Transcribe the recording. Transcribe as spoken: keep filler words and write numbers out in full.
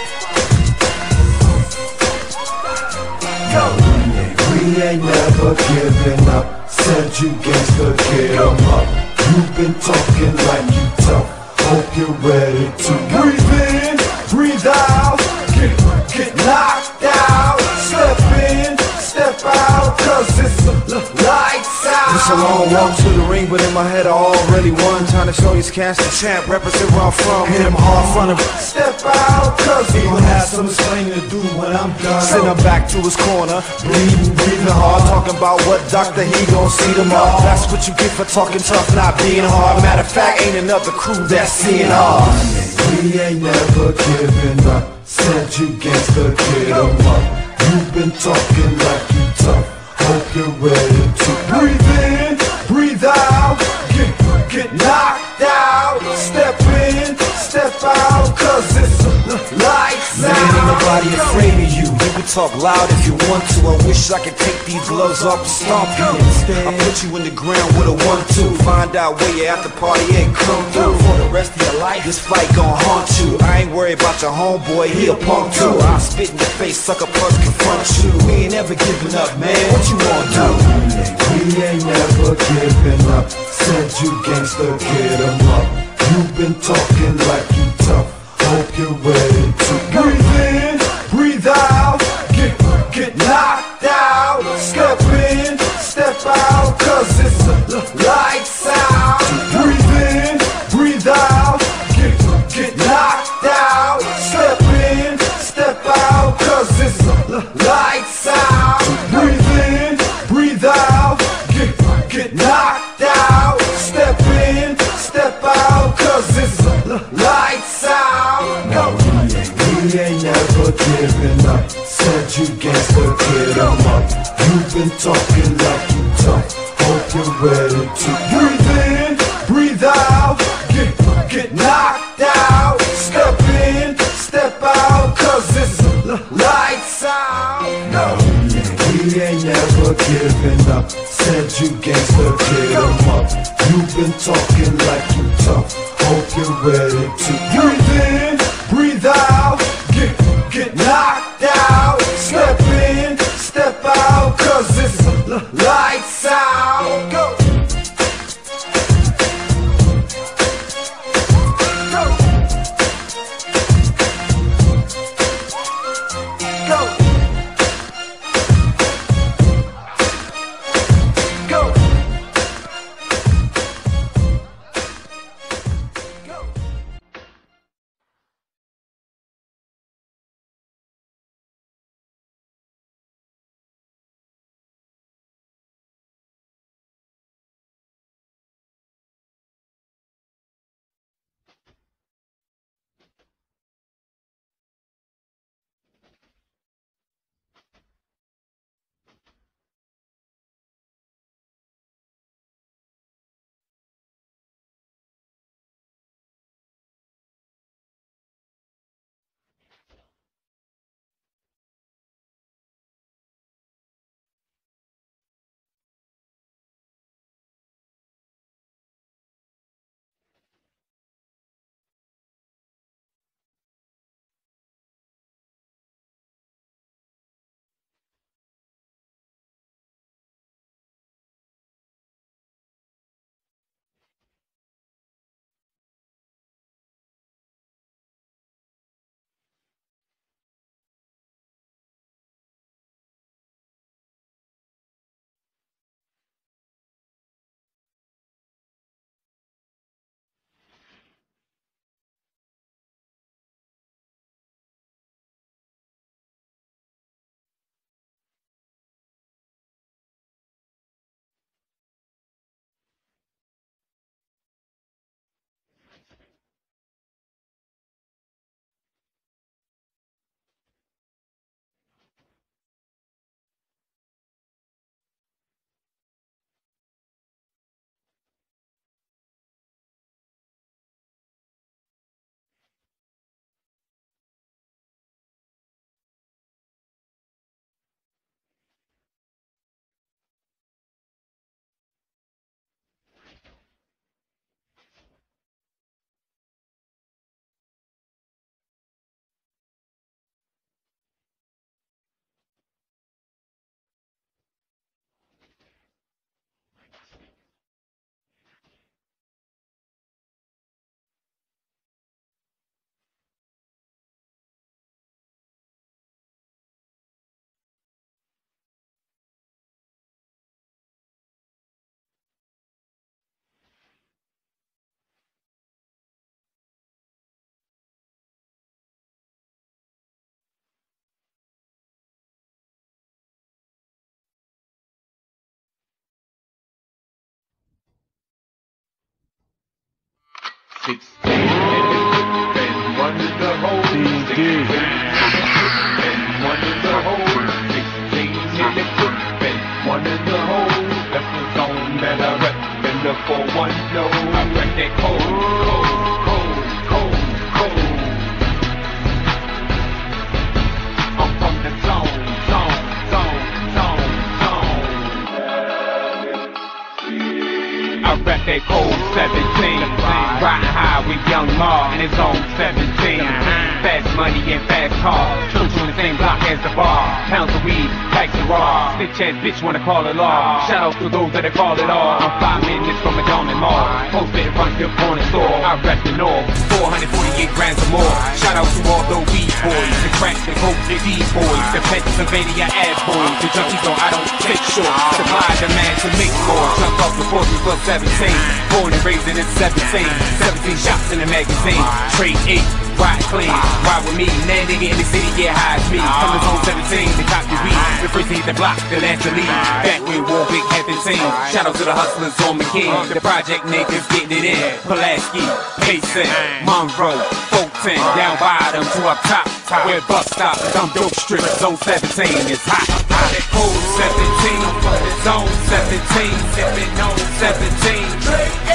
We ain't never giving up. Said you gangsta, get 'em up. You've been talking like you tough. Hope you're ready to breathe in, breathe out, get, get knocked out. Step in, step out, cause it's lights out. It's a long walk to the ring, but in my head I already won. Trying to show these cats the champ, represent where I'm from. Hit him hard front of him. Step out, cause He he will have some explaining to do when I'm done. Send him back to his corner, bleeding, breathing hard. Talking about what doctor he gon' see tomorrow. That's what you get for talking tough, not being hard. Matter of fact, ain't another crew that's seeing hard. We ain't never giving up. Said you gangsta, get 'em up. You've been talking like you tough. Hope you're ready to breathe in, breathe out, get, get knocked out. Step in, step out, cause it's lights out. Man, ain't nobody afraid of you. You can talk loud if you want to. I wish I could take these gloves off and stomp you. Instead, I put you in the ground with a one two. Find out where your after party ain't come through. For the rest of your life, this fight gon' haunt you. I ain't worried about your homeboy, he a punk too. I'll spit in your face, sucker punch, confront you. We ain't ever giving up, man. What you wanna do? We ain't never giving up. Said you gangsta, get 'em up. You've been talking like you tough. Hope you're ready to breathe in, breathe out, get, get knocked out. Step in, step out, cause it's lights out. Breathe in, breathe out, get, get knocked out. Step in, step out, cause it's lights out. Breathe in, breathe out, get, get knocked out. Step in, step out, cause it's lights out. No, we ain't never giving up. Said you gangsta, get 'em up. You've been talking like you tough. Hope you're ready to breathe in, breathe out, get, get knocked out. Step in, step out, cause it's lights out. No, we ain't never giving up. Said you gangsta, get 'em up. You've been talking like you tough. Hope you're ready to breathe in, breathe out, get, get knocked out. Step in, step out, cause it's lights out. Go. sixteen in the clip and one in the hole. sixteen and one in the hole. sixteen in the clip and one in the hole. That's the zone that I rep in the four one low. I rep that cold, cold, cold, cold, cold. I'm from the zone, zone, zone, zone, zone. I rep that cold seventeen. Riding high with young Ma and his own seventeen. Fast money and fast cars. Children on the same block as the bar. Pounds of weed, packs of raw. Stitch ass bitch wanna call it law. Shout out to those that call it all. I'm five minutes from a Diamond Mall. Posted in front of the corner store. I rep the North. four hundred forty-eight grams or more. Shout out to all those weed boys. The crack, the coke, the D-boys. The Pennsylvania ad boys. The junkies know I don't take short. Supply demand to make more. Jump off the forty plus seventeen. Born and raised in seventeen. seventeen shots in the magazine. Trade eight. Ride clean, ride with me. That nigga in the city get high as me. From the zone seventeen, the cop the weed. The first hit the block, the last to leave. Back when War Big had the team. Shout out to the hustlers on McKean. The project niggas getting it in. Pulaski, Payson, Monroe, Fulton. Down bottom to up top. Where bus stop, dumb dope strip. Zone seventeen is hot. That cold seventeen. Zone seventeen, sipping on seventeen.